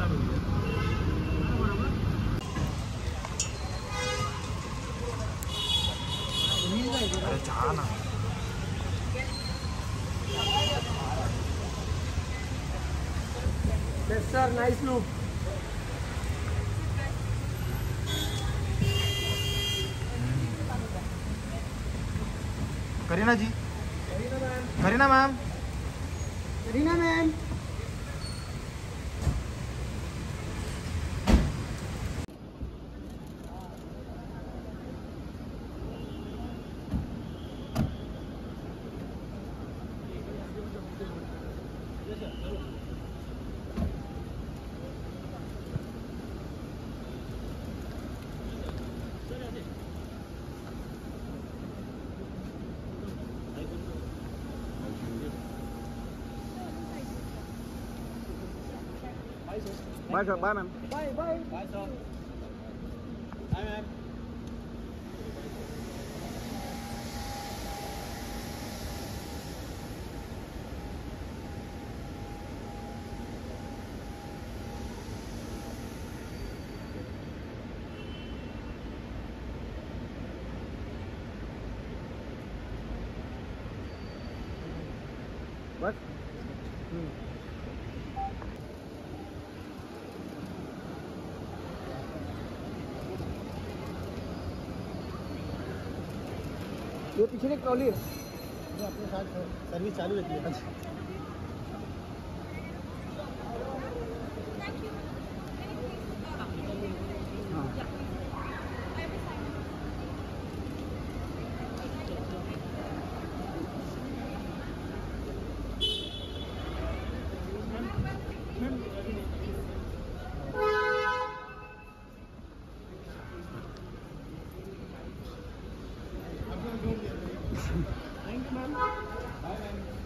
अरे चाहना sir nice look. Kareena ji, Kareena ma'am, Kareena ma'am. Bye sir, bye ma'am, bye bye bye sir, bye ma'am. बस ये पीछे एक ट्रॉली है, ये अपने साथ सर्विस चालू रहती है। Thank you ma'am. Bye ma'am.